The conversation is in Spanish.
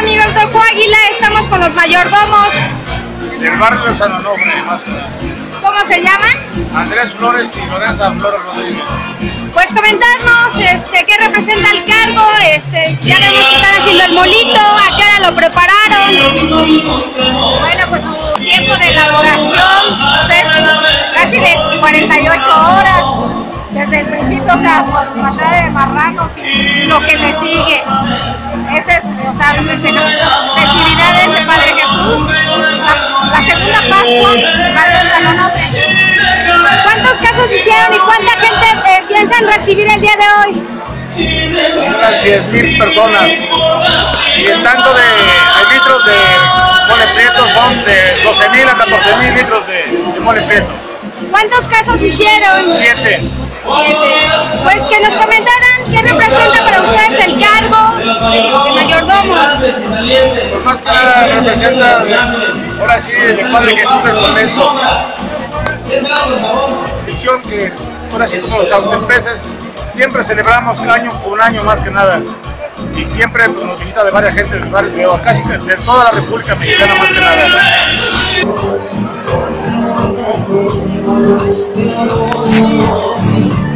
amigos de Coahuila? Estamos con los mayordomos del barrio de San Onofre, más que nada. ¿Cómo se llaman? Andrés Flores y Lorenza Flores Rodríguez. Pues comentarnos qué representa el cargo, ya vemos que están haciendo el molito, a qué hora lo prepararon. Bueno, pues su tiempo de elaboración es casi de 48 horas, desde el principio, o sea, por matar de marranos y lo que le sigue. Ese es, o sea, festividades de Padre Jesús, la segunda Pascua, Padre de San Onofre. ¿Cuántos casos hicieron y cuánta gente piensan recibir el día de hoy? Unas 10,000 personas. Y el tanto de litros de mole prieto son de 12,000 a 14,000 litros de mole prieto. ¿Cuántos casos hicieron? 7. Pues que nos comentaran qué representa para ustedes el cargo de mayordomos. Pues más que nada representa, ahora sí, el Padre Jesús del convento. Misión que, ahora sí, como los autoempresas, siempre celebramos cada año por un año más que nada. Y siempre nos visita de varias gente, casi de toda la República Mexicana más que nada.